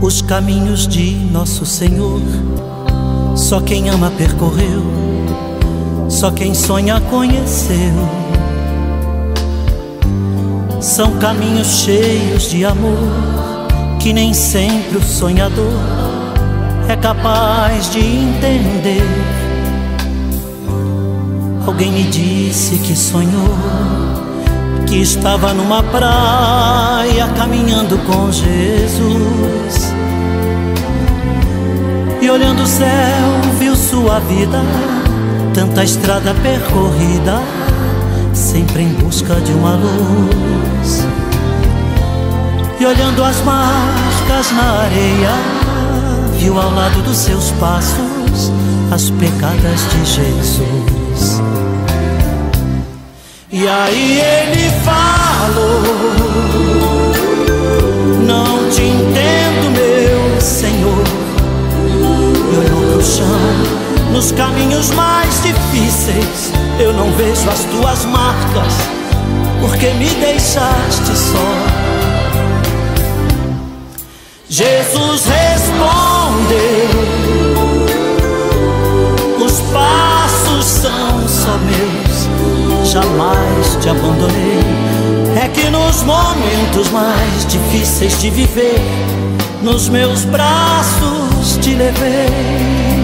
Os caminhos de nosso Senhor só quem ama percorreu, só quem sonha conheceu. São caminhos cheios de amor que nem sempre o sonhador é capaz de entender. Alguém me disse que sonhou que estava numa praia caminhando com Jesus, e olhando o céu viu sua vida, tanta estrada percorrida, sempre em busca de uma luz. E olhando as marcas na areia, viu ao lado dos seus passos as pegadas de Jesus. E aí ele falou: não te entendo, meu Senhor. E olhou pro chão, nos caminhos mais difíceis eu não vejo as tuas marcas, porque me deixaste só. Jesus respondeu: os passos são só meus, jamais te abandonei. É que nos momentos mais difíceis de viver, nos meus braços te levei.